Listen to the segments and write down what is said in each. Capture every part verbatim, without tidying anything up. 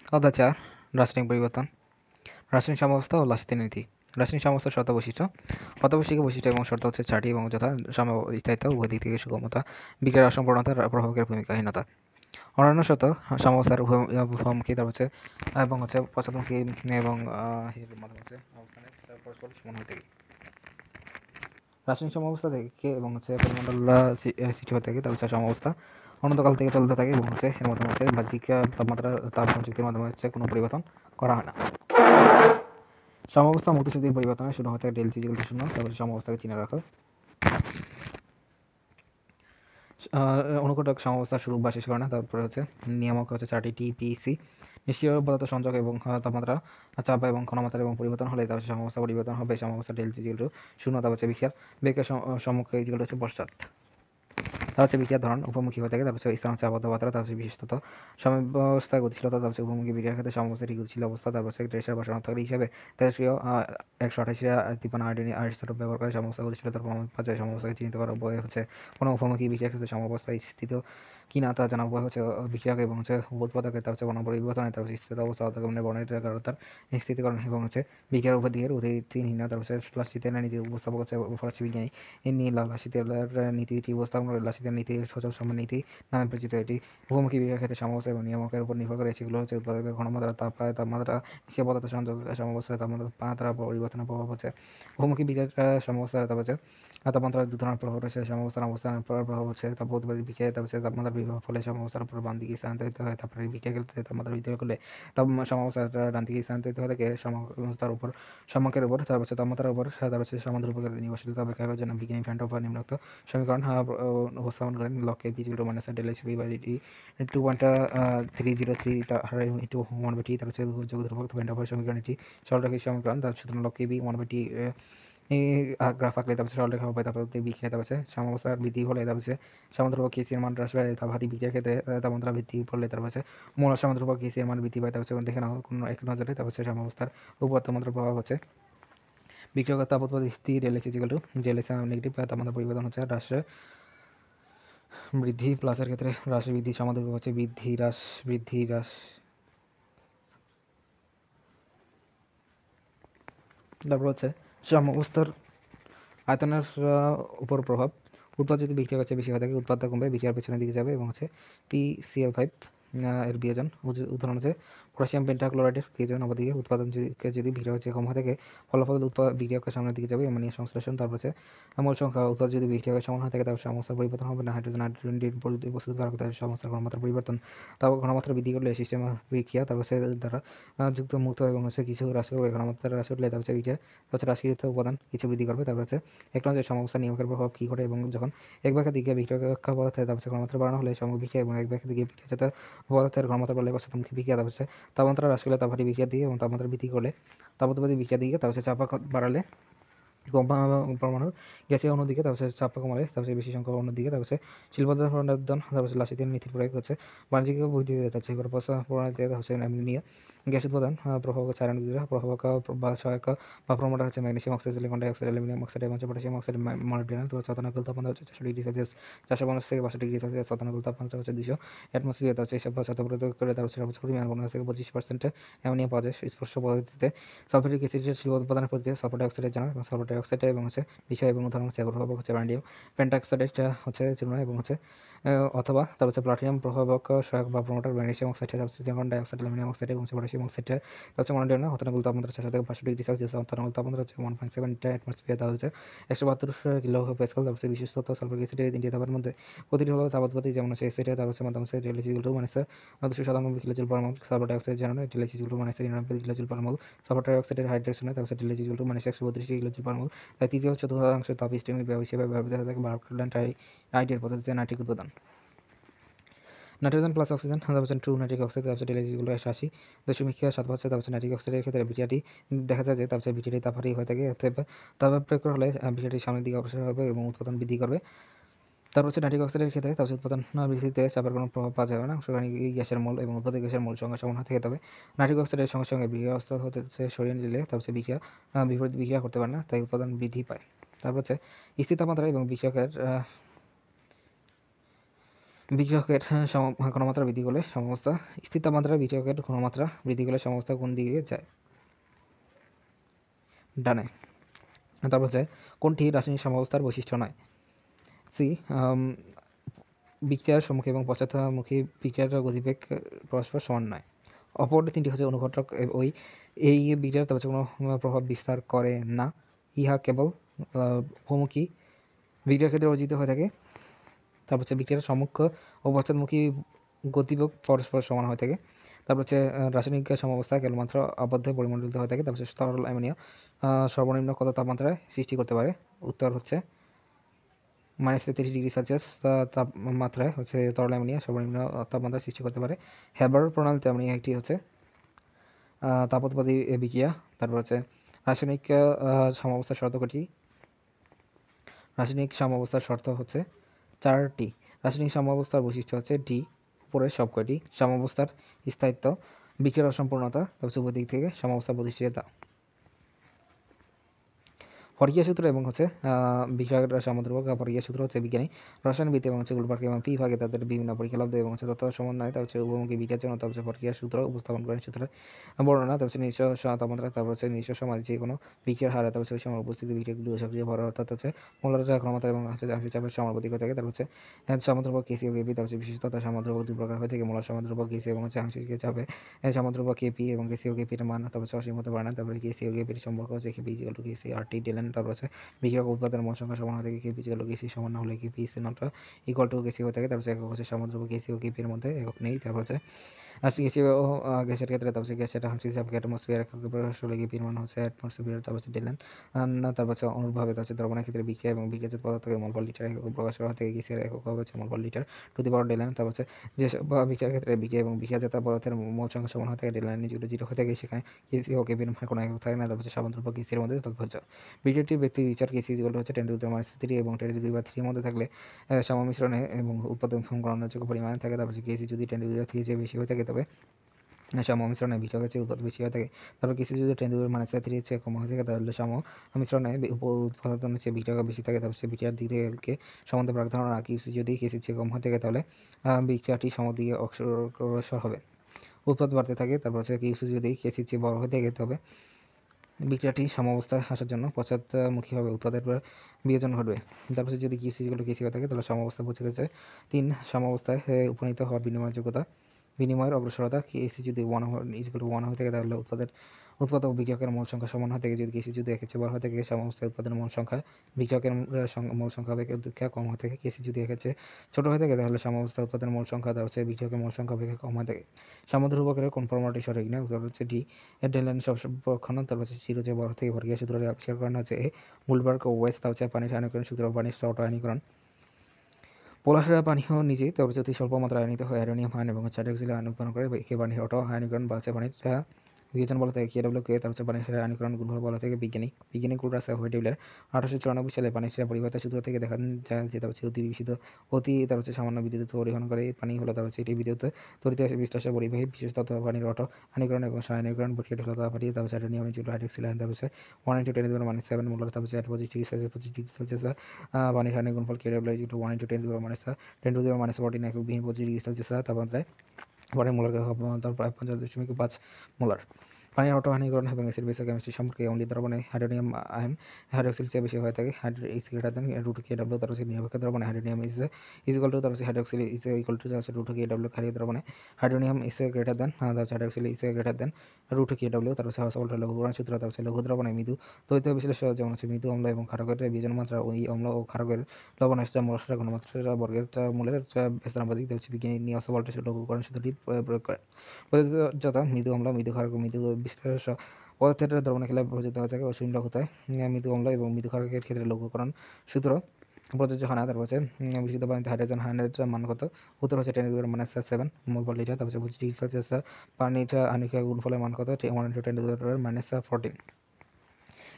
অধ্যায় চার রাসায়নিক পরিবর্তন, রাসায়নিক সাম্যাবস্থা ও লাসিথির নীতি। রাসায়নিক সাম্যাবস্থার শর্ত বৈশিষ্ট্য। অত্যাবশ্যক বৈশিষ্ট্য এবং শর্ত হচ্ছে চারটি এবং যথা সাম্য স্থায়িত্ব, উভয় দিক থেকে সুগমতা, বিক্রিয়ার অসম্পূর্ণতা, প্রভাবকের ভূমিকাহীনতা। অন্যান্য শর্ত সাম্যাবস্থার উভয়মুখী তার হচ্ছে এবং হচ্ছে পশ্চাৎমুখী এবং এর মাধ্যমে হচ্ছে অবস্থানের পরস্পর সমান হয়ে থাকে। রাসায়নিক সাম্যাবস্থা থেকে এবং হচ্ছে পরিমণ্ডল সৃষ্টি হয়ে থাকে, তার হচ্ছে সাম্যাবস্থা অনন্তকাল থেকে চলতে থাকে এবং হচ্ছে এর মাধ্যমে হচ্ছে বাহ্যিক তাপমাত্রা তাপ সংযুক্তির মাধ্যমে হচ্ছে কোনো পরিবর্তন করা হয় না। সাম্যাবস্থা মুক্ত শক্তির পরিবর্তনে শূন্য হতে ডেল জি ইকুয়াল টু শূন্য, তারপরে সাম্যাবস্থাকে চিনে রাখো। অনুঘটক সাম্যাবস্থার শুরু বা শেষ করে না। তারপরে হচ্ছে নিয়ামক হচ্ছে চারটি টি পি সি। নিষ্ক্রিয় পদার্থ সংযোগ এবং তাপমাত্রা, চাপ এবং ঘনমাত্রা এবং পরিবর্তন হলে তার সাম্যাবস্থা পরিবর্তন হবে। সাম্যাবস্থা ডেল জি ইকুয়াল টু শূন্য, তারপর হচ্ছে বিক্রিয়ার বেগের সম্মুখে ইকুয়াল হচ্ছে পশ্চাৎ। তার হচ্ছে বিক্রিয়ার ধরন উপমুখী হয়ে থাকে, তারপর হচ্ছে স্থান হচ্ছে আবদ্ধ মাত্রা, তারপর হচ্ছে বিশেষত সাম্যাবস্থা গতিশীলতা, তারপর হচ্ছে উপমুখী বিক্রিয়ার ক্ষেত্রে সাম্যাবস্থাটি গতিশীল অবস্থা, তারপর হচ্ছে রেশার বা শনাক্তকারী হিসেবে তেজস্ক্রিয় একশো আঠাশি তিপ্পান্ন আয়োডিন আইসোটোপ ব্যবহার করে সাম্যাবস্থা গতিশীলতার প্রমাণ পাওয়া যায়। সাম্যাবস্থাকে চিহ্নিত করার উপায় হচ্ছে কোনো উপমুখী বিক্রিয়ার ক্ষেত্রে সাম্যাবস্থা স্থিত কিনা তা জানা উপায় হচ্ছে বিক্রিয়ক এবং হচ্ছে উৎপাদকের তার হচ্ছে বর্ণ পরিবর্তনে, তার হচ্ছে স্থিত অবস্থা অর্থাৎ বর্ণের কারণতার স্থিতিকরণ এবং হচ্ছে বিক্রিয়ার উপর দিকের উদিতহীন, তার হচ্ছে লাসিথের নীতি উপস্থাপক হচ্ছে ফরাসি বিজ্ঞানী এমনি লাসিথের নীতিটি উপস্থাপন করে লাসিথের নীতি সূচক সম্মান নীতি নামে পরিচিত। এটি উপমুখী বিক্রিয়ার ক্ষেত্রে সাম্যাবস্থা এবং নিয়ামকের উপর নির্ভর করে। সেগুলো হচ্ছে উৎপাদকের ঘনমাত্রা, তাপ তাপমাত্রা, নিষ্ক্রিয় পদার্থ সংযোগ সাম্যাবস্থায় তাপমাত্রা পরিবর্তনের প্রভাব হচ্ছে বহুমুখী বিক্রিয়ার সাম্যাবস্থা, তারপর হচ্ছে তাপমাত্রার দু ধরনের প্রভাব রয়েছে। সাম্যাবস্থার অবস্থানের প্রভাব হচ্ছে তাপোৎপাদী বিক্রিয়া, তারপর হচ্ছে তাপমাত্রার বিভাগের ফলে সাম্যাবস্থার উপর বাম দিকে স্থানান্তরিত হয়। তারপরে বিক্রিয়ার ক্ষেত্রে তাপমাত্রা বৃদ্ধি করলে তাপ সাম্যাবস্থার ডান দিকে স্থানান্তরিত হয়ে থাকে সাম্যাবস্থার উপর সম্মুখের উপর, তারপর হচ্ছে তাপমাত্রার উপর, তারপর হচ্ছে সমানুপাতিক নির্ভরশীলতা ব্যাখ্যা করার জন্য বিজ্ঞানী ফ্যান্টফ নিম্নোক্ত সমীকরণ উপস্থাপন করেন। Log K P zero minus del H P by D two point three zero three into one by T, তার হচ্ছে যোগ ধ্রুবক ফ্যান্টফ সমীকরণ, এটি সরলরেখা সমীকরণ। তার সুতরাং log K B one by T graph আঁকলে তারপর সরলরেখা হবে, তারপর বিক্রিয়া তারপর হচ্ছে সাম্যাবস্থার বৃদ্ধি হলে তারপর হচ্ছে সমানুধ্রুবক কেসি এর মান হ্রাস পায়। তারপর বিক্রিয়ার ক্ষেত্রে তাপমাত্রা বৃদ্ধি করলে তারপর হচ্ছে মূল সমানুধ্রুবক কেসি এর মান বৃদ্ধি পায়। তারপর হচ্ছে দেখে নাও কোনো এক নজরে তারপর হচ্ছে সাম্যাবস্থার উপর তাপমাত্রার প্রভাব হচ্ছে বিক্রিয়কের তাপ উৎপত্তি del S equal to del S negative তাপমাত্রা পরিবর্তন হচ্ছে হ্রাসে বৃদ্ধি, প্লাসের ক্ষেত্রে হ্রাস বৃদ্ধি সমানুপাতিক হচ্ছে বৃদ্ধি হ্রাস বৃদ্ধি হ্রাস। তারপর হচ্ছে সাম্যাবস্থার আয়তনের উপর প্রভাব। উৎপাদ যদি বিক্রিয়া কাছে বেশি হয়ে থাকে উৎপাদটা কমবে, বিক্রিয়ার পেছনের দিকে যাবে এবং হচ্ছে পি সি এল ফাইভ এর বিয়োজন। উদাহরণ হচ্ছে পটাশিয়াম পেন্টাক্লোরাইডের বিয়োজন অপরদিকে উৎপাদন যদি বিক্রিয়া হচ্ছে কম হয়ে থাকে ফলাফল উৎপাদ বিক্রিয়াকের সামনের দিকে যাবে অ্যামোনিয়া সংশ্লেষণ। তারপর হচ্ছে মূল সংখ্যা উৎপাদ যদি বিক্রিয়াকের সমান হয়ে থাকে তারপর সমস্যার পরিবর্তন হবে না। হাইড্রোজেন হাইড্রোজেন প্রস্তুত করা তার সমস্যার ঘনমাত্রা পরিবর্তন, তারপর ঘনমাত্রা বৃদ্ধি করলে সিস্টেম বিক্রিয়া তারপর হচ্ছে দ্বারা যুক্ত মুক্ত এবং হচ্ছে কিছু হ্রাস করবে। ঘনমাত্রা হ্রাস করলে তারপর হচ্ছে বিক্রিয়া হচ্ছে রাশিকৃত উপাদান কিছু বৃদ্ধি করবে। তারপর হচ্ছে এক নজরে সমস্যা নিয়মকের প্রভাব কী ঘটে এবং যখন এক ব্যাখ্যা দিকে বিক্রিয়া পদার্থে তারপর হচ্ছে ঘনমাত্রা বাড়ানো হলে সমগ্র বিক্রিয়া এবং এক ব্যাখ্যা দিকে বিক্রিয়া যাতে পদার্থের ঘনমাত্রা বাড়লে পশ্চাৎমুখী বিক্রিয়া, তারপর হচ্ছে তাপমাত্রা হ্রাস করলে তাপহারী বিক্রিয়ার দিকে এবং তাপমাত্রা বৃদ্ধি করলে তাপোৎপাদী বিক্রিয়ার দিকে, তারপর হচ্ছে চাপ বাড়ালে পরমাণুর গ্যাসীয় অন্যদিকে, তারপর চাপ কমালে তারপর বেশি সংখ্যক অন্যদিকে, তারপর শিল্পোদ্যোগ প্রণোদন, তারপর লাসিথের নীতির প্রয়োগ হচ্ছে বাণিজ্যিক বৃদ্ধি, তারপর প্রণালীতে হচ্ছে অ্যামোনিয়া গ্যাস উৎপাদন প্রভাবক হচ্ছে আয়রন বিক্রিয়া, প্রভাবক বা সহায়ক বা প্রমোটার হচ্ছে magnesium oxide, silicon dioxide, aluminium oxide এবং পটাশিয়াম অক্সাইড, মলিবডেনাম। তো চতুর্ণাকুল তাপমাত্রা হচ্ছে চারশো ডিগ্রি সেলসিয়াস, চারশো পঞ্চাশ থেকে পাঁচশো ডিগ্রি সেলসিয়াস। চতুর্ণাকুল তাপমাত্রা হচ্ছে দুশো অ্যাটমসফিয়ার, তার হচ্ছে এইসব সাথে প্রয়োগ করে তার হচ্ছে সর্বোচ্চ পরিমাণ পনেরো থেকে পঁচিশ পার্সেন্ট অ্যামোনিয়া পাওয়া যায় স্পর্শ পদ্ধতিতে। সালফারিক অ্যাসিডের শিল্প উৎপাদনের পদ্ধতি সালফার ডাইঅক্সাইডের জানা এবং সালফার ডাইঅক্সাইড এবং হচ্ছে বিষয় এবং উদাহরণ হচ্ছে প্রভাবক হচ্ছে ভ্যানাডিয়াম পেন্টাক্সাইড হচ্ছে চূর্ণ এবং হচ্ছে অথবা তার হচ্ছে প্লাটিনাম প্রভাবক সহায়ক বা promoter magnesium oxide, silicon dioxide, aluminium oxide এবং পটাশিয়াম অক্সাইড হচ্ছে মনোডিয়াম। অতনুকূল তাপমাত্রা চারশো থেকে পাঁচশো ডিগ্রি সেলসিয়াস, অতনুকূল তাপমাত্রা হচ্ছে ওয়ান পয়েন্ট সেভেন অ্যাটমসফিয়ার, তার হচ্ছে একশো বাহাত্তর কিলো প্যাসকেল। তারপর বিশেষ তথ্য সালফারিক অ্যাসিডের তিনটি ধাপের মধ্যে প্রতিটি হলো তাপ উৎপত্তি, যেমন হচ্ছে এসিড, তার হচ্ছে মাধ্যম হচ্ছে ডেলিসিগুলো মানে দুশো সাতানব্বই kilo joule per mole, sulphur dioxide জানানো ডেলিসিগুলো মানে নিরানব্বই kilo joule per mole, sulphur ডাইঅক্সাইডের হাইড্রেশনে তার হচ্ছে ডেলিসিগুলো মানে একশো বত্রিশ কিলো জুল পার মোল। তাই তৃতীয় চতুর্থাংশ তাপ স্টিমিং হিসেবে ব্যবহৃত হয়ে থাকে বার্কল্যান্ড আইডিয়ার পদ্ধতিতে নাইট্রিক উৎপাদন। নাইট্রোজেন প্লাস অক্সিজেন, তারপর হচ্ছে ট্রু নাইট্রিক অক্সাইড, তারপর ডেলিজিগুলো একশো আশি দশমিক সাত পাচ্ছে। তারপর হচ্ছে নাইট্রিক অক্সাইডের ক্ষেত্রে বিক্রিয়াটি দেখা যায় যে তারপর বিক্রিয়াটি তাপহারী হয়ে থাকে, তাপ প্রয়োগ হলে বিক্রিয়াটি সামনের দিকে অগ্রসর হবে এবং উৎপাদন বৃদ্ধি করবে। তারপর হচ্ছে নাইট্রিক অক্সাইডের ক্ষেত্রে তাপ উৎপাদন বৃদ্ধিতে চাপের কোনো প্রভাব পাওয়া যাবে না, সুতরাং এই গ্যাসের মূল এবং উৎপাদিত গ্যাসের মূল সংখ্যা সমান থেকে তবে নাইট্রিক অক্সাইডের সঙ্গে সঙ্গে বিক্রিয়া অবস্থা হতে সরিয়ে নিলে তারপর হচ্ছে বিক্রিয়া বিপরীত বিক্রিয়া করতে পারে না, তাই উৎপাদন বৃদ্ধি পায়। তারপর হচ্ছে স্থির তাপমাত্রা এবং বিক্রিয়কের বিক্রিয়কের সম ঘনমাত্রা বৃদ্ধি করলে সমাবস্থা স্থির তাপমাত্রায় বিক্রিয়কের ঘনমাত্রা বৃদ্ধি করলে সমাবস্থা কোন দিকে যায়? ডানে। তারপর হচ্ছে কোনটি রাসায়নিক সমাবস্থার বৈশিষ্ট্য নয়? সি বিক্রিয়ার সম্মুখী এবং পশ্চাৎমুখী বিক্রিয়ার গতিবেগ পরস্পর সমান নয়। অপর তিনটি হচ্ছে অনুঘটক ওই এই বিক্রিয়ার তাপমাত্রা কোনো প্রভাব বিস্তার করে না, ইহা কেবল বহুমুখী বিক্রিয়ার ক্ষেত্রে অর্জিত হয়ে থাকে। তারপর হচ্ছে বিক্রিয়ার সম্মুখ ও পশ্চাৎমুখী গতিবেগ পরস্পর সমান হয়ে থাকে। তারপর হচ্ছে রাসায়নিক সমাবস্থা কেবলমাত্র আবদ্ধ পরিমণ্ডলিত হয়ে থাকে। তারপর হচ্ছে তরল অ্যামোনিয়া সর্বনিম্ন কত তাপমাত্রায় সৃষ্টি করতে পারে? উত্তর হচ্ছে মাইনাস তেত্রিশ ডিগ্রি সেলসিয়াস তাপমাত্রায় হচ্ছে তরল অ্যামোনিয়া সর্বনিম্ন তাপমাত্রা সৃষ্টি করতে পারে। হ্যাবার প্রণালীতে অ্যামোনিয়া একটি হচ্ছে তাপোৎপাদী বিক্রিয়া। তারপর হচ্ছে রাসায়নিক সমাবস্থার শর্ত কটি? রাসায়নিক সমাবস্থার শর্ত হচ্ছে চারটি। রাসায়নিক সমাবস্থার বৈশিষ্ট্য হচ্ছে ডি উপরের সবকটি, সমাবস্থার স্থায়িত্ব, বিক্রিয়ার অসম্পূর্ণতা, তারপর উভয় দিক থেকে সমাবস্থা প্রতিষ্ঠিততা। ফরিকিয়া সূত্র এবং হচ্ছে বিক্রিয়ার সামুদ্রিক ফরিকিয়া সূত্র হচ্ছে বিজ্ঞানী রসায়নবিদ এবং হচ্ছে গুলবার্গ এবং পি ভাগে তাদের বিভিন্ন পরীক্ষালব্ধ এবং হচ্ছে তথ্য সমন্বয় তার হচ্ছে উভমুখী বিক্রিয়ার জন্য তার হচ্ছে ফরিকিয়া সূত্র উপস্থাপন করেন। সূত্রের বর্ণনা তার হচ্ছে নিজস্ব তাপমাত্রা, তারপর হচ্ছে নিজস্ব সময় যে কোনো বিক্রিয়ার হারে, তারপর হচ্ছে ওই সময় উপস্থিত বিক্রিয়াগুলি সক্রিয় ভর অর্থাৎ হচ্ছে মোলার ঘনমাত্রা এবং হচ্ছে আংশিক চাপের সমানুপাতিক হয়ে থাকে। তারপর হচ্ছে সামুদ্রিক কেসি ও কেপি, তার হচ্ছে বিশেষত সামুদ্রিক দুই প্রকার হয়ে থাকে, মোলার সামুদ্রিক কেসি এবং হচ্ছে আংশিক চাপে সামুদ্রিক কেপি এবং কেসি ও কেপির মান তারপর হচ্ছে অসীম হতে পারে না। তারপরে কেসি ও কেপির সম্পর্ক হচ্ছে KP equal to KC R T del n. তারপর হচ্ছে বিক্রিয়ক উৎপাদনের মোট সংখ্যা সমান হয়ে থাকে কেপি ইকুয়াল টু কেসি সমান না হলে KP is not equal to KC হয়ে থাকে। তারপর একক হচ্ছে সামুদ্রিক কেসি ও কেপির মধ্যে একক নেই। তারপর হচ্ছে আর গ্যাসীয় গ্যাসের ক্ষেত্রে তারপর গ্যাসের আংশিক চাপ অ্যাটমসফিয়ার একক প্রকাশ হলে কেপির মান হচ্ছে অ্যাটমসফিয়ার। তারপর হচ্ছে ডেলেন। তারপর হচ্ছে অনুরূপভাবে হচ্ছে দ্রবণের ক্ষেত্রে বিক্রিয়া এবং বিক্রিয়াজাত পদার্থকে মোল পার লিটার একক প্রকাশ করা থেকে গ্যাসের একক হবে হচ্ছে mole per litre two the পাওয়ার ডেলেন। তারপর হচ্ছে যেসব বিক্রিয়ার ক্ষেত্রে বিক্রিয়া এবং বিক্রিয়াজাত পদার্থের মোল সংখ্যা সমান হয়ে থাকে ডেলেন জিরো জিরো হয়ে থাকে, সেখানে কেসি ও কেপির মান কোনো একক থাকে না। তারপর হচ্ছে সামুদ্রিক কেসির মধ্যে তাৎপর্য বিক্রিয়াটির ব্যক্তি রিচার কেসি ইকুয়াল হচ্ছে ten to the minus three এবং টেন টু দি পাওয়ার থ্রির মধ্যে থাকলে সমমিশ্রণে এবং উৎপাদন গ্রহণের যোগ্য পরিমাণে থাকে। তারপর হচ্ছে কেসি যদি ten to the power three চেয়ে বেশি হয়ে থাকে তবে সমমিশ্রণে বিক্রিয়কের চেয়ে উৎপাদন বেশি হয়ে থাকে। তারপর কেসি যদি ten to the power minus থ্রির চেয়ে কম হয়ে থাকে তাহলে সমমিশ্রণে উৎপাদনের চেয়ে বিক্রিয়ক বেশি থাকে। তারপর হচ্ছে বিক্রিয়ার দিক থেকে সম্বন্ধে প্রাক ধারণা কেসি যদি কেসির চেয়ে কম হয়ে থাকে তাহলে বিক্রিয়াটি সমদিকে অগ্রসর হবে, উৎপাদ বাড়তে থাকে। তারপর হচ্ছে কেসি যদি কেসির চেয়ে বড় হয়ে থাকে তবে বিক্রিয়াটি সাম্যাবস্থায় আসার জন্য পশ্চাৎমুখীভাবে উৎপাদের বিয়োজন ঘটবে। তারপর যদি কেসি ইকুয়াল টু কেসি হয়ে থাকে তাহলে সাম্যাবস্থা পৌঁছে গেছে। তিন সাম্যাবস্থায় উপনীত হওয়ার বিনিময়যোগ্যতা বিনিময়ের অগ্রসরতা। কেসি যদি ওয়ান ইকুয়াল টু ওয়ান হয়ে থাকে তাহলে উৎপাদের উৎপাদ ও বিক্রিয়কের মোল সংখ্যা সমান হয়ে থাকে। যদি কেসি যদি একের চেয়ে বড় হয়ে থাকে সাম্যাবস্থায় উৎপাদনের মোল সংখ্যা বিক্রিয়কের মোল সংখ্যা অপেক্ষা কম হয়ে থাকে। কেসি যদি একের চেয়ে ছোটো হয়ে থাকে তাহলে সাম্যাবস্থায় উৎপাদনের মোল সংখ্যা তার হচ্ছে বিক্রিয়কের মোল সংখ্যা অপেক্ষা কম হয়ে থাকে। সামুদ্রিক কোন ফর্মুলাটি সঠিক না? উত্তর হচ্ছে ডি ডেলেন সবক্ষণ। তারপর হচ্ছে জিরো চেয়ে বড় থেকে ফরিকিয়া সূত্রটি আবিষ্কার করেন হচ্ছে এ গুলবার্গ ও ওয়েস্ট। তা হচ্ছে পানির আয়নীকরণ সূত্র, পানির অটো আয়নীকরণ। পোলার পানিও নিজেই তারপর অতি স্বল্প মাত্রায় আয়নিত হয় অ্যামোনিয়াম আয়ন এবং হাইড্রোক্সিল আয়ন উৎপন্ন করে। একে পানির অটো আয়নীকরণ বা হচ্ছে পানির বিয়োজন বলা থেকে কেডব্লিউ কে তার হচ্ছে পানির আয়নীকরণ গুণফল বলা থেকে বিজ্ঞানী বিজ্ঞানী কুলরাসা হোয়েটেবলের আঠারোশো চুরানব্বই সালে পানির পরিবর্তন সূত্র থেকে দেখা যায় যে তার হচ্ছে অতি বিশুদ্ধ অতি তার হচ্ছে সামান্য বিদ্যুৎ পরিবহন করে পানি হলো তার হচ্ছে এটি বিদ্যুৎ তরিত বিশ্লেষণ পরিবাহী বিশেষ তত্ত্ব পানির অটো আয়নীকরণ এবং আয়নীকরণ প্রক্রিয়াটি হলো তার পাঠিয়ে তার হচ্ছে হাইড্রোনিয়াম ইনটু হাইড্রোক্সিল আয়ন তার হচ্ছে one into ten minus seven molar তার হচ্ছে পঁচিশ ডিগ্রি সেলসিয়াস পঁচিশ ডিগ্রি সেলসিয়াস পানির আয়নিক গুণফল KW into one into ten minus ten to minus fourteen একক বিহীন পঁচিশ ডিগ্রি সেলসিয়াস তাপমাত্রায় পানির মোলার তার প্রায় পঞ্চাশ দশমিক পাঁচ মোলার। পানির অটো আয়নীকরণ এবং অ্যাসিড বেস কেমিস্ট্রি সম্পর্কে অম্লীয় দ্রবণে হাইড্রোনিয়াম আয়ন হাইড্রোক্সিল চেয়ে বেশি হয়ে থাকে। Hydro is greater than root K W তার হচ্ছে নিরপেক্ষ দ্রবণে hydronium is is equal to তার হচ্ছে হাইড্রোক্সিল ইজ ইকুয়াল টু হচ্ছে রুট কে ডাব্লিউ ক্ষারীয় দ্রবণে হাইড্রোনিয়াম ইজ গ্রেটার দেন তার হচ্ছে hydroxyl is greater than root K W তার হচ্ছে সল্ট লঘুকরণ সূত্র তার হচ্ছে লঘু দ্রবণে মৃদু তড়িৎ বিশ্লেষণ যেমন হচ্ছে মৃদু অম্ল এবং ক্ষারকের বিয়োজন মাত্রা ওই অম্ল ও ক্ষারকের লবণের মোলার ঘনমাত্রা বর্গের মূলের বেস্তানুপাতিক হচ্ছে বিজ্ঞানী নিয়স ভল্টেজ লঘুকরণ সূত্রটি প্রয়োগ করে। প্রযোজ্যতা মৃদু অম্ল মৃদু ক্ষারক মৃদু বিশ্লেষণ পদার্থের দ্রবণের ক্ষেত্রে প্রযোজ্য হয়ে থাকে অসীম লঘুতায় মৃদু অম্ল এবং মৃদু ক্ষারকের ক্ষেত্রে লঘুকরণ সূত্র প্রযোজ্য হয় না। তারপর হচ্ছে বিশুদ্ধ পানিতে হাইড্রোজেন আয়নের মান কত? উত্তর হচ্ছে ten to the minus seven mole per litre. তারপর হচ্ছে পঁচিশ ডিগ্রি সেলসিয়াস পানির আণবিক গুণফলের মান কত? One into ten to the minus fourteen.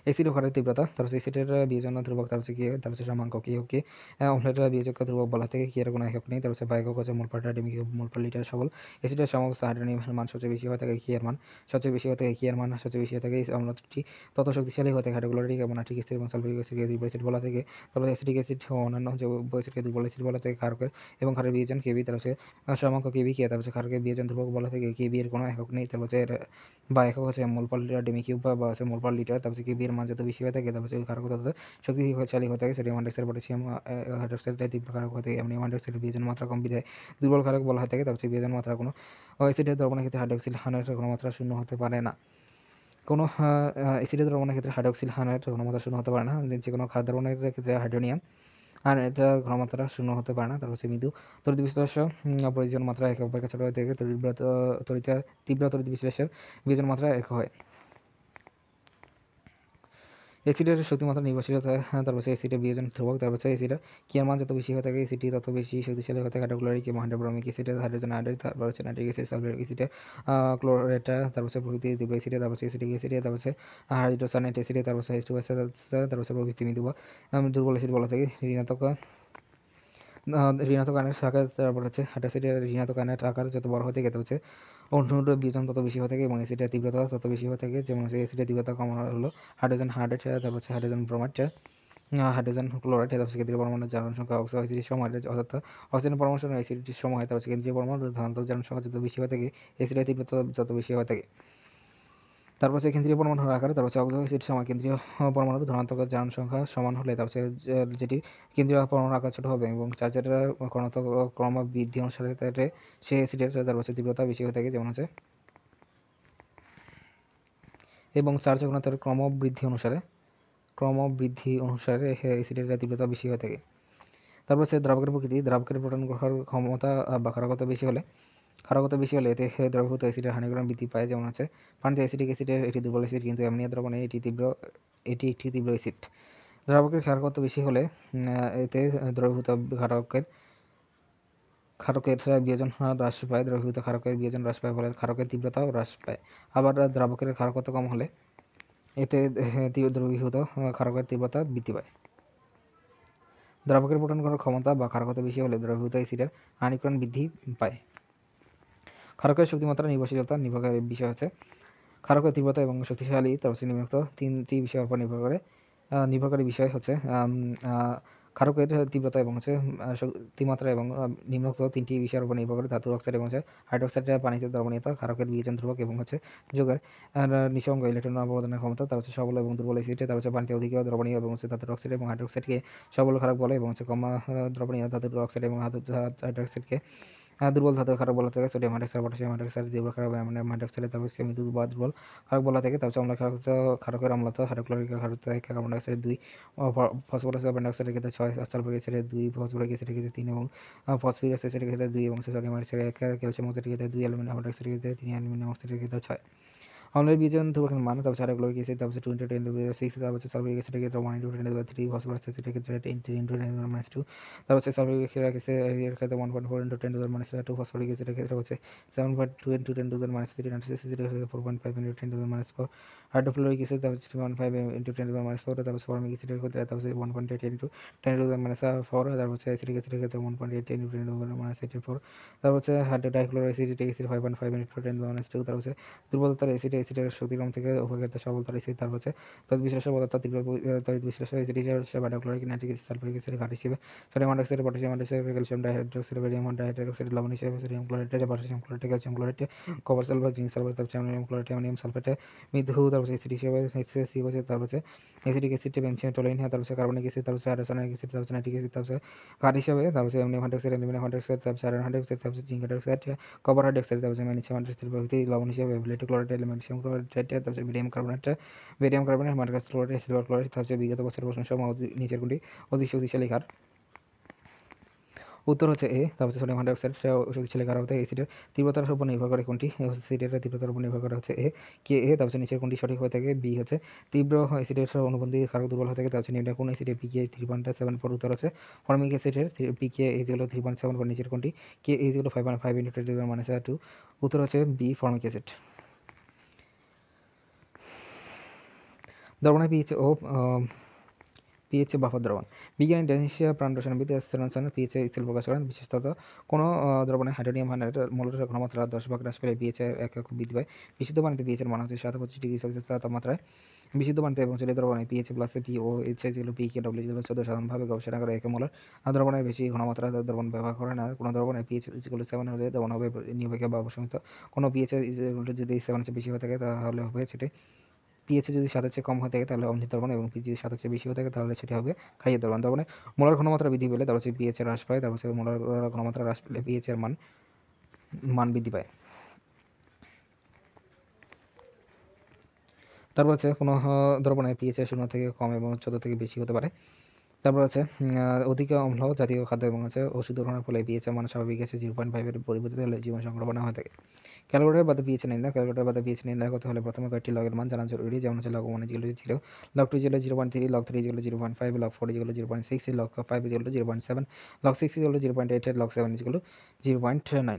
Acid ও ক্ষারের তীব্রতা, তারপর হচ্ছে এসিডের বিয়োজন ধ্রুবক, তারপর হচ্ছে কি, তারপর হচ্ছে ক্রমাঙ্ক কি কি, অম্লের বিয়োজক ধ্রুবক বলা থেকে কি এর কোনো একক নেই, তারপর হচ্ছে বা একক হচ্ছে mole per demi cube mole per litre সকল। এসিডের সমবস্থা হাইড্রোনিয়ামের মান সবচেয়ে বেশি হয়ে থাকে কি এর মান সবচেয়ে বেশি হয়ে থাকে কি এর মান সবচেয়ে বেশি হয়ে থাকে এই অম্লটি তত শক্তিশালী হয়ে থাকে হাইড্রোক্লোরিক এবং নাইট্রিক অ্যাসিড এবং সালফিউরিক অ্যাসিডকে দুর্বল অ্যাসিড বলা থেকে, তারপর অ্যাসিটিক অ্যাসিড ও অন্যান্য জৈব অ্যাসিডকে দুর্বল অ্যাসিড বলা থেকে, ক্ষারকের এবং ক্ষারের বিয়োজন কেবি, তারপর হচ্ছে ক্রমাঙ্ক কেবি কে, তারপর হচ্ছে ক্ষারকের বিয়োজন ধ্রুবক বলা থেকে কেবি এর কোনো একক নেই, তারপর হচ্ছে এর বা একক হচ্ছে mole per litre demi cube বা হচ্ছে মোল পার লিটার, তারপর হচ্ছে কেবি এর মান যত বেশি হয়ে থাকে তারপর হচ্ছে ক্ষারক তত শক্তিশালী হয়ে থাকে। সোডিয়াম হাইড্রোক্সাইড পটাশিয়াম হাইড্রোক্সাইডের তীব্র ক্ষারক হয়ে থাকে, অ্যামোনিয়াম হাইড্রোক্সাইডের বিয়োজন মাত্রা কম বিধায় দুর্বল ক্ষারক বলা হয়ে থাকে, তারপর হচ্ছে বিয়োজন মাত্রা কোনো অ্যাসিডের দ্রবণের ক্ষেত্রে হাইড্রোক্সিল হাইড্রোক্সাইডের ঘনমাত্রা শূন্য হতে পারে না। কোনো অ্যাসিডের দ্রবণের ক্ষেত্রে হাইড্রোক্সিল হাইড্রোক্সাইডের ঘনমাত্রা শূন্য হতে পারে না, যে কোনো ক্ষার দ্রবণের ক্ষেত্রে হাইড্রোনিয়াম আর এটা ঘনমাত্রা শূন্য হতে পারে না। তারপর হচ্ছে মৃদু তড়িৎ বিশ্লেষ্য প্রয়োজন মাত্রা এক অপেক্ষা ছোট হয়ে থাকে, তড়িৎ তড়িৎ তীব্র তড়িৎ বিশ্লেষের বিয়োজন মাত্রা এক হয়। অ্যাসিডের শক্তিমাত্রা নির্ভরশীলতা, তারপর হচ্ছে অ্যাসিডের বিয়োজন ধ্রুবক, তারপর হচ্ছে অ্যাসিডের কি এর মান যত বেশি হয়ে থাকে অ্যাসিডটি তত বেশি শক্তিশালী হয়ে থাকে। হাইড্রোক্লোরিক এবং হাইড্রোব্রোমিক অ্যাসিডের হাইড্রোজেন আয়োডাইড, তারপর হচ্ছে নাইট্রিক অ্যাসিড, সালফিউরিক অ্যাসিডে ক্লোরেটা, তারপর হচ্ছে প্রভৃতি তীব্র অ্যাসিডে, তারপর হচ্ছে অ্যাসিডিক অ্যাসিডে, তারপর হচ্ছে হাইড্রোসানেট অ্যাসিডে, তারপর হচ্ছে এইচ টু এস, তারপর হচ্ছে প্রভৃতি মৃদু বা দুর্বল অ্যাসিড বলা থাকে। ঋণাত্মক ঋণাত্মক আয়নের আকার, তারপর হচ্ছে অ্যাসিডের ঋণাত্মক আয়নের আকার যত বড় হয়ে থাকে তত হচ্ছে অণুর বিয়োজন তত বেশি হয়ে থাকে এবং অ্যাসিডের তীব্রতা তত বেশি হয়ে থাকে। যেমন হচ্ছে অ্যাসিডের তীব্রতা কম হলো হাইড্রোজেন হাইড্রেট, তারপর হচ্ছে হাইড্রোজেন ব্রোমাইড, হাইড্রোজেন ক্লোরাইড, তারপর হচ্ছে কেন্দ্রীয় পরমাণুর জারণ সংখ্যা অক্সিজেন সময় অর্থাৎ অক্সিজেন পরমাণুর সঙ্গে অ্যাসিডের সময়, তারপর হচ্ছে কেন্দ্রীয় পরমাণুর ধনাত্মক জারণ সংখ্যা যত বেশি হয়ে থাকে অ্যাসিডের তীব্রতা যত বেশি হয়ে থাকে। তারপর হচ্ছে কেন্দ্রীয় পরমাণুর আকার, তারপর হচ্ছে অক্সিজেন সময় কেন্দ্রীয় পরমাণুর ধনাত্মক জারণ সংখ্যা সমান হলে তারপর হচ্ছে যেটি কেন্দ্রীয় পরমাণুর আকার ছোট হবে এবং চার্জের ঘনত্ব ক্রম বৃদ্ধি অনুসারে তাহলে সেই অ্যাসিডের তারপর হচ্ছে তীব্রতা বেশি হয়ে থাকে। যেমন হচ্ছে এবং চার্জ ঘনত্বের ক্রম বৃদ্ধি অনুসারে ক্রম বৃদ্ধি অনুসারে অ্যাসিডের তীব্রতা বেশি হয়ে থাকে। তারপর হচ্ছে দ্রাবকের প্রকৃতি, দ্রাবকের প্রোটন গ্রহণ ক্ষমতা বা ক্ষারকতা বেশি হলে ক্ষারকতা বেশি হলে এতে দ্রবীভূত অ্যাসিডের হানিকরণ বৃদ্ধি পায়। যেমন হচ্ছে পানিতে অ্যাসিডিক অ্যাসিডের এটি দুর্বল অ্যাসিড, কিন্তু অ্যামোনিয়া দ্রবণে এটি তীব্র এটি একটি তীব্র অ্যাসিড। দ্রাবকের ক্ষারকতা বেশি হলে এতে দ্রবীভূত ক্ষারকের ক্ষারকের বিয়োজন হ্রাস পায়, দ্রবীভূত ক্ষারকের বিয়োজন হ্রাস পায় ফলে ক্ষারকের তীব্রতাও হ্রাস পায়। আবার দ্রাবকের ক্ষারকতা কম হলে এতে দ্রবীভূত ক্ষারকের তীব্রতা বৃদ্ধি পায়। দ্রাবকের প্রোটন গ্রহণ ক্ষমতা বা ক্ষারকতা বেশি হলে দ্রবীভূত অ্যাসিডের হানিকরণ বৃদ্ধি পায়। ক্ষারকের শক্তিমাত্রা নির্ভরশীলতা নির্ভরকারী বিষয় হচ্ছে ক্ষারকের তীব্রতা এবং শক্তিশালী, তারপর হচ্ছে নিম্নোক্ত তিনটি বিষয়ের উপর নির্ভর করে নির্ভরকারী বিষয় হচ্ছে ক্ষারকের তীব্রতা এবং হচ্ছে শক্তিমাত্রা এবং নিম্নোক্ত তিনটি বিষয়ের উপর নির্ভর করে ধাতুর অক্সাইড এবং হচ্ছে হাইড্রোক্সাইড পানিতে দ্রবণীয়তা, ক্ষারকের বিয়োজন ধ্রুবক এবং হচ্ছে যোগের নিঃসঙ্গ ইলেকট্রন অবদানের ক্ষমতা, তার হচ্ছে সবল এবং দুর্বল অ্যাসিড, তার হচ্ছে পানিতে অধিক দ্রবণীয় এবং হচ্ছে ধাতুর অক্সাইড এবং হাইড্রোক্সাইডকে সবল ক্ষারক বলে এবং হচ্ছে কম দ্রবণীয় ধাতুর অক্সাইড এবং হাইড্রোক্সাইডকে দুর্বল ধাতুর ক্ষারক বলা থাকে। সোডিয়াম হাইড্রোক্সাইড, পটাশিয়াম হাইড্রোক্সাইড দুর্বল ক্ষারক, অ্যামোনিয়াম হাইড্রোক্সাইড তারপর হচ্ছে মৃদু বা দুর্বল ক্ষারক বলা থাকে। তারপর অম্ল ক্ষারক ক্ষারকের অম্লতা, হাইড্রোক্লোরিক ক্ষারক কার্বন ডাইঅক্সাইড দুই, ফসফরাস কার্বন ডাইঅক্সাইডের ক্ষেত্রে ছয়, সালফিউরিক অ্যাসিডের দুই, ফসফরিক অ্যাসিডের ক্ষেত্রে তিন এবং ফসফরাস অ্যাসিডের ক্ষেত্রে দুই এবং সোডিয়াম হাইড্রোক্সাইড এক, ক্যালসিয়াম অক্সাইডের ক্ষেত্রে দুই, অ্যালুমিনিয়াম হাইড্রোক্সাইডের ক্ষেত্রে তিন, অ্যালুমিনিয়াম অক্সাইডের ক্ষেত্রে ছয়। অম্লের বিয়োজন ধ্রুবকের মান, তারপর হাইড্রোক্লোরিক অ্যাসিড তারপর two into ten to the six, তারপর হচ্ছে সালফিউরিক অ্যাসিডের ক্ষেত্রে one into ten to the three, phosphorus অ্যাসিডের ক্ষেত্রে ten into ten to the minus two, তারপর হচ্ছে সালফিউরিক অ্যাসিডের ক্ষেত্রে one point four into ten to the minus two, phosphoric অ্যাসিডের ক্ষেত্রে হচ্ছে seven point two into ten to the minus three, nitric অ্যাসিডের ক্ষেত্রে four point five into ten to the minus four, hydrofluoric acid তারপর three point five into ten to the minus four, তারপর formic অ্যাসিডের ক্ষেত্রে তারপর one point eight into ten to the minus four, তারপর হচ্ছে acetic অ্যাসিডের ক্ষেত্রে one point eight into ten to the minus eighty four, তারপর হচ্ছে হাইড্রোডাইক্লোরোঅ্যাসিড acid five point five into ten to the minus two, তারপর হচ্ছে দুর্বলতার অ্যাসিড অ্যাসিডের শক্তিক্রম থেকে উপকারিতা সবলতার অ্যাসিড, তারপর হচ্ছে তড়িৎ বিশ্লেষণ পদার্থ তীব্র তড়িৎ বিশ্লেষণ অ্যাসিড হিসেবে hydrochloric, nitric acid, sulphuric acid ঘাট হিসেবে sodium hydroxide, potassium hydroxide, calcium dihydroxide, barium dihydroxide লবণ হিসেবে sodium chloride, potassium chloride, calcium chloride, copper sulphur, zinc sulphur, তারপর অ্যামোনিয়াম ক্লোরাইড, অ্যামোনিয়াম সালফেট, মৃদু, তারপর অ্যাসিড হিসেবে সি হচ্ছে, তারপর হচ্ছে অ্যাসিডিক অ্যাসিড, বেনজিন, টলিন, তারপর হচ্ছে কার্বনিক অ্যাসিড, তারপর হচ্ছে হাইড্রোসায়নিক অ্যাসিড, তারপর হচ্ছে নাইট্রিক অ্যাসিড, তারপর হচ্ছে ঘাট হিসেবে, তারপর হচ্ছে অ্যামোনিয়াম হাইড্রোক্সাইড, অ্যালুমিনিয়াম হাইড্রোক্সাইড, তারপর হচ্ছে আয়রন হাইড্রোক্সাইড, তারপর হচ্ছে জিঙ্ক হাইড্রোক্সাইড, কপার হাইড্রোক্সাইড, তারপর হচ্ছে ম্যাগনেসিয়াম হাইড্রোক্সাইড প্রভৃতি লবণ হিসেবে ব্লেটো ক্লোরাইড, ম্যাগনেসিয়াম ক্লোরাইড, তারপর হচ্ছে বেরিয়াম কার্বনেট, বেরিয়াম কার্বনেট, মার্গাস ক্লোরাইড, সিলভার ক্লোরাইড, তারপর হচ্ছে বিগত বছরের প্রশ্ন সহ নিচের কোনটি অধিক শক্তিশালী ক্ষার? উত্তর হচ্ছে এ। তারপর হচ্ছে সোডিয়াম হাইড্রোক্সাইড শক্তিশালী ক্ষার হতে অ্যাসিডের তীব্রতার উপর নির্ভর করে কোনটি? অ্যাসিডের তীব্রতার উপর নির্ভর করে হচ্ছে এ কে এ। তারপর হচ্ছে নিচের কোনটি সঠিক হয়ে থাকে? বি হচ্ছে তীব্র অ্যাসিডের অনুবন্ধী ক্ষারক দুর্বল হয়ে থাকে। তারপর হচ্ছে নিম্নের কোন অ্যাসিডের P K three point seven four, উত্তর হচ্ছে ফর্মিক অ্যাসিডের পি কে এজ হলো থ্রি পয়েন্ট সেভেন ফোর, নিচের কোনটি? কে এজ হলো five point five into ten to the minus two, উত্তর হচ্ছে বি ফর্মিক অ্যাসিড। দ্রবণের পিএইচ ও পিএইচ বাফার দ্রবণ। বিজ্ঞানী ডেনিশ প্রাণ রসায়নবিদ সেরনসন পিএইচ স্কেল প্রকাশ করেন। বিশেষত কোনো দ্রবণে হাইড্রোনিয়াম আয়নের মোলের ঘনমাত্রা দশ ভাগ হ্রাস পেলে পিএইচ এক একক বৃদ্ধি পায়। বিশুদ্ধ পানিতে পিএইচের মান হচ্ছে সাত পঁচিশ ডিগ্রি সেলসিয়াস তাপমাত্রায়। বিশুদ্ধ পানিতে এবং জলীয় দ্রবণে pH plus P O H যেগুলো পি কে ডব্লিউ যেগুলো চোদ্দ সাধারণভাবে গবেষণা করে একে মোলার দ্রবণের বেশি ঘনমাত্রা দ্রবণ ব্যবহার করে না। কোনো দ্রবণে পিএইচ যেগুলো সেভেন হলে দ্রবণ হবে নিরপেক্ষ বা অবসমিত। কোনো পিএইচ যদি সেভেন চেয়ে বেশি হয়ে থাকে তাহলে হবে সেটি পিএইচ যদি সাতের চেয়ে কম হয়ে থাকে তাহলে অম্লীয় দ্রবণ, এবং পি যদি সাতের চেয়ে বেশি হয়ে থাকে তাহলে সেটি হবে ক্ষারীয় দ্রবণ। দ্রবণে মোলার ঘনমাত্রা বৃদ্ধি পেলে তারপর হচ্ছে পিএইচ হ্রাস পায়, তারপর হচ্ছে মোলার ঘনমাত্রা হ্রাস পেলে পিএইচ এর মান মান বৃদ্ধি পায়। তারপর হচ্ছে কোনো দ্রবণে পিএইচ শূন্য থেকে কম এবং চোদ্দ থেকে বেশি হতে পারে। তারপর হচ্ছে অধিক অম্ল জাতীয় খাদ্য এবং হচ্ছে ওষুধ গ্রহণের ফলে পিএইচ মান স্বাভাবিক আছে জিরো পয়েন্ট ফাইভের পরিবর্তিত হলে জীবন সংক্রমণ হয়ে থাকে। ক্যালকুলেটর বাদে পিএইচ নির্ণয় ক্যালকুলেটর বাদে পিএইচ নির্ণয় করতে হলে প্রথমে কয়েকটি লগের মান জানা জরুরি, যেমন হচ্ছে লগ ওয়ান যেগুলো ছিল, লগ টু যেগুলো zero point three, log three যেগুলো zero point five, log four যেগুলো zero point six, log five যেগুলো zero point seven, log six যেগুলো zero point eight, log seven যেগুলো জিরো পয়েন্ট নাইন।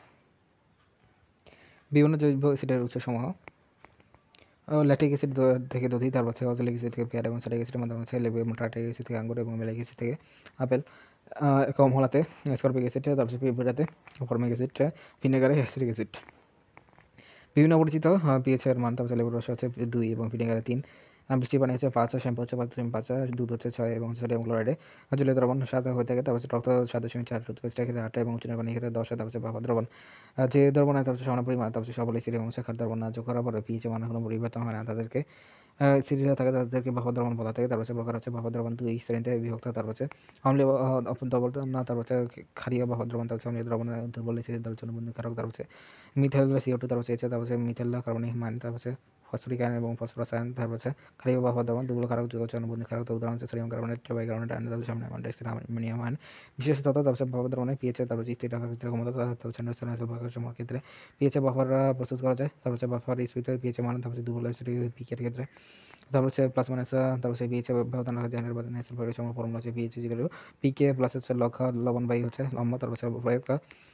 বিভিন্ন জৈব অ্যাসিডের উৎসসমূহ ল্যাকটিক অ্যাসিড থেকে দধি, তারপর হচ্ছে অক্সালিক অ্যাসিড থেকে পেয়ারা এবং স্যালিক অ্যাসিডের মাধ্যমে হচ্ছে লেবু, এবং টার্টারিক অ্যাসিড থেকে আঙ্গুর, এবং ম্যালিক অ্যাসিড থেকে আপেল, কম হলাতে স্করপিক অ্যাসিড, তারপর হচ্ছে পিঁপড়াতে ফর্মিক অ্যাসিড, ভিনেগারে অ্যাসিডিক অ্যাসিড। বিভিন্ন পরিচিত পিএইচ এর মান, তারপর লেবুর রস হচ্ছে দুই এবং ভিনেগারে তিন, বৃষ্টির পানি হচ্ছে পাঁচ, শ্যাম্পু হচ্ছে পাঁচ দশমিক পাঁচ, দুধ হচ্ছে ছয়, এবং সোডিয়াম ক্লোরাইডে জলীয় দ্রবণ সাত হয়ে থাকে। তারপর হচ্ছে রক্ত সাত দশমিক চার, টুথপেস্টের ক্ষেত্রে আট, এবং চুনের পানির ক্ষেত্রে দশ। তারপর হচ্ছে বাফার দ্রবণ যে দ্রবণে তারপর হচ্ছে সমান পরিমাণ তারপর হচ্ছে সবল স্থির এবং খাদ্য দ্রবণ না যোগ করার পরে পিএইচ মান কোনো পরিবর্তন হয় না, তাদেরকে স্থিতিশীল থাকে, তাদেরকে বাফার দ্রবণ বলা থাকে। তারপর হচ্ছে প্রকার হচ্ছে বাফার দ্রবণ দুই শ্রেণীতে বিভক্ত। তারপর হচ্ছে অম্লীয় দ্রবণ না, তারপর হচ্ছে ক্ষারীয় বাফার দ্রবণ, তারপর হচ্ছে অম্লীয় দ্রবণ দুর্বল স্থিতি, তারপর হচ্ছে অনুবন্ধকারক, তারপর হচ্ছে মিথাইল সিও টু, তারপর হচ্ছে তারপর হচ্ছে মিথাইল কার্বনিক মান, তারপর হচ্ছে ফসফরিক আয়ন এবং ফসফরাস আয়ন, তারপর হচ্ছে ক্ষারীয় বাফার দ্রবণ দুর্বল কারক যোগ হচ্ছে অনুবন্ধকারক, উদাহরণ হচ্ছে সোডিয়াম কার্বনেট, বাইকার্বনেট আয়ন, তারপর সামনে অ্যামোনিয়াম আয়ন। বিশেষ তথ্য তারপর হচ্ছে বাফার দ্রবণে পিএইচ, তারপর হচ্ছে স্থির রাখার ক্ষেত্রে ক্ষমতা, তারপর হচ্ছে সময়ের ক্ষেত্রে পিএইচ বাফার প্রস্তুত করা যায়। তারপর হচ্ছে বাফার স্পিড পিএইচ মান, তারপর হচ্ছে দুর্বল পিকের ক্ষেত্রে, তারপর হচ্ছে প্লাস মাইনাস, তারপর হচ্ছে পিএইচ ব্যবধান রাখা যায় বা ন্যাচারাল পরিবেশ সময় ফর্মুলা হচ্ছে পিএইচ যেগুলো পিকে প্লাস হচ্ছে লক্ষা লবণ বাই হচ্ছে লম্বা, তারপর হচ্ছে প্রয়োগ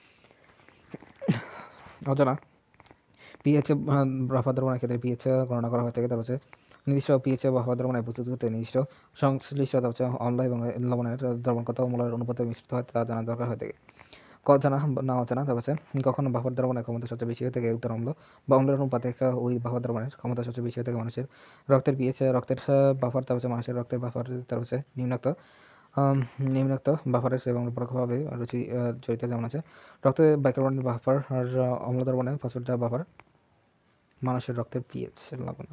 অজানা পিএইচ বাফার দ্রবণের ক্ষেত্রে পিএইচ গণনা করা হয়ে থাকে। তারপর হচ্ছে নির্দিষ্ট পিএইচ বাফার দ্রবণের প্রস্তুত করতে নির্দিষ্ট সংশ্লিষ্ট হচ্ছে অম্ল এবং লবণের দ্রবণ কত মোলার অনুপাতে মিশ্রিত হয় তা জানা দরকার হয়ে থাকে। ক জানা না অজানা, তারপর হচ্ছে কখনো বাফার দ্রবণের ক্ষমতা সবচেয়ে বেশি হয়ে থাকে উত্তর অম্ল বা অম্লের অনুপাতে ওই বাফার দ্রবণের ক্ষমতা সবচেয়ে বেশি হয়ে থাকে মানুষের রক্তের পিএইচ, রক্তের বাফার, তারপর হচ্ছে মানুষের রক্তের বাফার, তারপর হচ্ছে নিম্নাক্ত নিম্নাক্ত বাফারের এবং পরোক্ষভাবে রুচি জড়িত, যেমন আছে রক্তে বাইকার্বনেট বাফার আর অম্ল দ্রবণে ফসফেট বাফার, মানুষের রক্তের পিএইচ লাগবে না।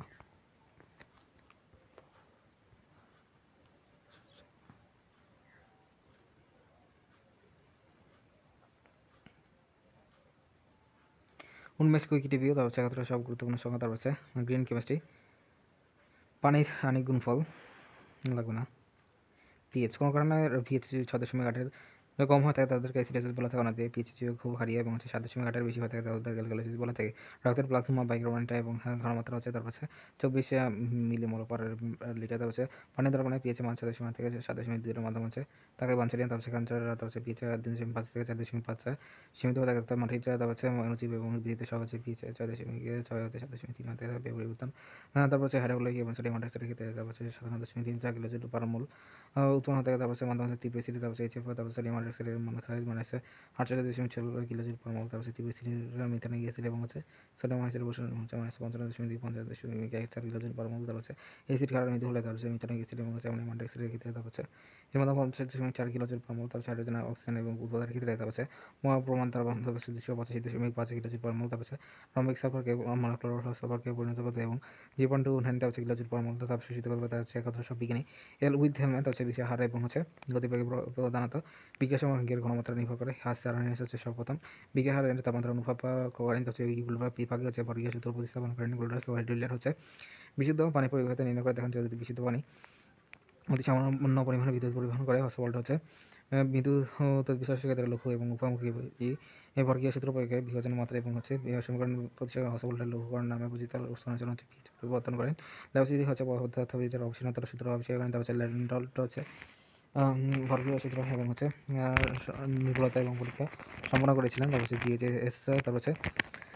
উন্মেষ কুইকিটিভিও, তারপর হচ্ছে একাত্তর সব গুরুত্বপূর্ণ সংখ্যা, তারপর হচ্ছে গ্রিন কেমিস্ট্রি, পানির আণিক গুণফল লাগবে না। পিএইচ কোনো কারণে পিএইচ ছয় দশমিক আটের কম হয়ে থাকে তাদেরকে অ্যাসিডোসিস বলা থাকে, অনেকে পিএইচ খুব হারিয়ে এবং হচ্ছে সাত দশমিক আটের বেশি হয়ে থাকে তাদের অ্যালকালাইসিস বলা থাকে। রক্তের প্লাজমা বাইকার্বনেট এবং ঘনমাত্রা হচ্ছে তারপর হচ্ছে চব্বিশ মিলিমোল পার লিটার। তারপর হচ্ছে পানির দ্রবণে পিএইচ মান ছয় দশমিক থেকে সাত দশমিক দুইয়ের মাধ্যমে হচ্ছে তাকে বাঞ্ছনীয়, তারপর সেখানে তারপর হচ্ছে পিএইচ দুই দশমিক পাঁচ থেকে চার দশমিক পাঁচ সীমিত হয়ে থাকে। তার মাটিটা তারপর হচ্ছে অনুজীব এবং উদ্ভিদ সহ হচ্ছে পিএইচ ছয় দশমিক ছয় হতে সাত দশমিক তিন হতে থাকে পরিবর্তন। তারপর হচ্ছে হাইড্রোক্লোরিক এবং সোডিয়াম হাইড্রোক্সাইডের ক্ষেত্রে তারপর হচ্ছে সাতান্ন দশমিক তিন চার কিলো জুল পার মোল উৎপন্ন হতে থাকে। তারপর হচ্ছে মাধ্যমে তীব্র স্থিতি, তারপর হচ্ছে এইচএফ, তারপর সোডিয়াম হাইড্রোক্সাইডের মান খারাপ মানে হচ্ছে আটষট্টি দশমিক ষোলো কিলো জুল পার মোল, তারপর হচ্ছে তীব্র স্থিতির মিথানিক অ্যাসিড এবং হচ্ছে সোডিয়াম হাইড্রোক্সাইড বসুন হচ্ছে মানে পঞ্চান্ন দশমিক দুই পঞ্চাশ দশমিক এক চার কিলো জুল পার মোল। তারপর হচ্ছে অ্যাসিড খারাপ মৃত্যু হলে তারপর হচ্ছে মিথানিক অ্যাসিড এবং হচ্ছে অ্যামোনিয়াম হাইড্রোক্সাইডের ক্ষেত্রে তারপর হচ্ছে এর মধ্যে পঞ্চাশ দশমিক চার কিলো জুল পার মোল, তারপর হাইড্রোজেন অক্সিজেন এবং উদ্ভিদের ক্ষেত্রে তারপর হচ্ছে প্রমাণ তার দুশো পঁচাশি দশমিক পাঁচ কিলো জুল পার মোল। তারপর হচ্ছে রম্বিক সালফারকে মনোক্লোরাল সালফারকে পরিণত করতে এবং জিরো পয়েন্ট টু নাইন তারপর কিলো জুল পার মোল তাপ শোষিত করবে, তার হচ্ছে একাত্তর সব বিজ্ঞানী এল উইথ হেলমেট হচ্ছে বিশেষ হার এবং হচ্ছে গতিবেগে প্রধানত বিজ্ঞান সময়ের ঘনমাত্রা নির্ভর করে। হাস আরএনএস হচ্ছে সর্বপ্রথম বিজ্ঞান হার তাপমাত্রা অনুভব করেন, হচ্ছে এইগুলো বিভাগে হচ্ছে বর্গীয় সূত্র প্রতিস্থাপন করেন। গ্লুডাস ও হাইড্রোলিয়ার হচ্ছে বিশুদ্ধ পানি পরিবাহিত নির্ণয় করে দেখেন যদি বিশুদ্ধ পানি অতি সামান্য পরিমাণে বিদ্যুৎ পরিবহন করে। হসওয়াল্ড হচ্ছে বিদ্যুৎ বিশ্বাসের ক্ষেত্রে লঘু এবং উপামুখী এই বর্গীয় সূত্র প্রয়োগে বিভাজনের মাত্রা এবং হচ্ছে সমীকরণ প্রতিষ্ঠা হসওয়াল্ডের লঘুকরণ নামে পরিচিত সমালোচনা হচ্ছে পরিবর্তন করেন। লেবসিদি হচ্ছে পদার্থবিদের অবসীনতার সূত্র আবিষ্কার করেন। তারপর হচ্ছে ল্যান্ডল্ট হচ্ছে বর্গীয় সূত্র এবং হচ্ছে নির্ভুলতা এবং পরীক্ষা সম্পন্ন করেছিলেন। তারপর হচ্ছে জিএইচএস, তারপর হচ্ছে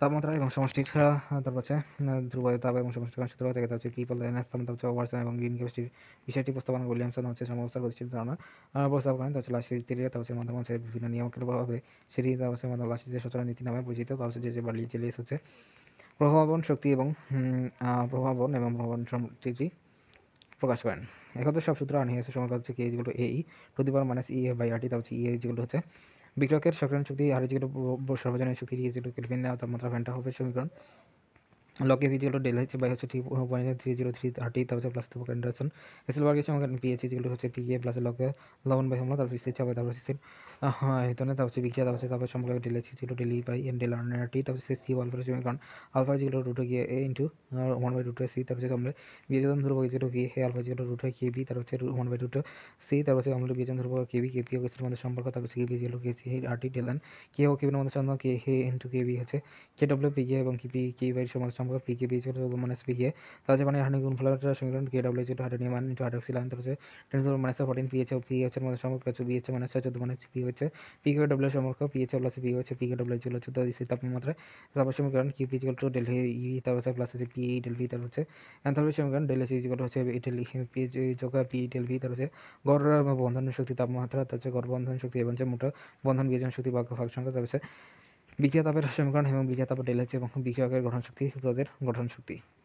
তাপমাত্রা এবং সমষ্টির আহ, তারপর হচ্ছে আহ, ধ্রুবীয় তাপ এবং সমষ্টির সূত্র থেকে হচ্ছে পিপল এনএস তাপমাত্রা হচ্ছে ওয়াটসন এবং গ্রিন ক্যাপাসিটির বিষয়টি উপস্থাপন উইলিয়ামসন হচ্ছে সমবস্থার গতিশীল ধারণা আহ, উপস্থাপন করেন। তা হচ্ছে লাসি তেরিয়া তা হচ্ছে মাধ্যম হচ্ছে বিভিন্ন নিয়মকের প্রভাবে সেটি তা হচ্ছে মাধ্যম লাসি যে সচল নীতি নামে পরিচিত। তা হচ্ছে যে যে বার্লি জেলিয়াস হচ্ছে প্রভাবন শক্তি এবং উম, আহ, প্রভাবন এবং প্রভাবন শক্তিটি প্রকাশ করেন। একত্রে সব সূত্র আনি হয়েছে সময় হচ্ছে কে যেগুলো A E to the power minus E A by R T তা হচ্ছে ই এ যেগুলো হচ্ছে বিক্রয়কের সক্রিয় শক্তি আর যেগুলো সর্বজনীন শক্তি যেগুলো কেলভিন তাপমাত্রা ফ্যানটা হবে সমীকরণ লগে ভি যেগুলো ডেল হচ্ছে বাই হচ্ছে three point three zero three thirty তারপর হচ্ছে প্লাস থ্রি ইন্ডারসন এসেলবার্গের সময় পিএইচি যেগুলো হচ্ছে পিএ প্লাস লগে লবণ বাই হামলা তারপর সিসি হবে তারপর সিসির হ্যাঁ এখানে তারপর হচ্ছে বিক্রিয়া তারপর হচ্ছে তারপর সম্পর্কে ডেল হচ্ছে যেগুলো ডেলি by N del R T তারপর সি আলফার সমীকরণ আলফা যেগুলো রুট গিয়ে A into one by root C তারপর হচ্ছে আমরা বিয়োজন ধ্রুবক যেগুলো কি হে আলফা যেগুলো রুট কে বি তারপর হচ্ছে ওয়ান বাই রুট সি তারপর হচ্ছে আমরা বিয়োজন ধ্রুবক কে বি কে পি ও এর মধ্যে সম্পর্ক তারপর হচ্ছে কে বি যেগুলো K C R T del N K ও কে বির মধ্যে সম্পর্ক কে হে ইন্টু কে বি হচ্ছে কে ডব্লিউ পি কে এবং কি পি কে বাইয়ের সমান সম্পর্ক পি কে বি যেগুলো মানে পি কে তাহলে মানে হানি গুণ ফলাফলের সমীকরণ কে ডব্লিউ যেটা hydronium one into hydroxyl ion হচ্ছে ten to minus fourteen pH ও পিএইচ এর মধ্যে সম্পর্ক হচ্ছে বিএইচ মাইনাস চোদ্দ মানে পি হচ্ছে পি কে ডব্লিউ সম্পর্ক পিএইচ প্লাস পি হচ্ছে পি কে ডব্লিউ যেগুলো চোদ্দ দিচ্ছে তাপমাত্রায় তারপর সমীকরণ Q P equal to del E তারপর হচ্ছে প্লাস হচ্ছে পি ডেল ভি তারপর হচ্ছে এনথালপি সমীকরণ ডেল এস ইকুয়াল হচ্ছে ডেল পি যোগ পি ডেল ভি তারপর হচ্ছে গড় বন্ধন শক্তি তাপমাত্রা তার হচ্ছে গড় বন্ধন শক্তি এবং হচ্ছে মোটা বন্ধন বিয়োজন শক্তি ভাগ ভাগ সংখ্যা তারপর হচ্ছে বিক্রিয়া তাপের সমীকরণ এবং বিক্রিয়া তাপের ডেল হচ্ছে এবং বিক্রিয়কের গঠন শক্তি তাদের গঠন শক্তি।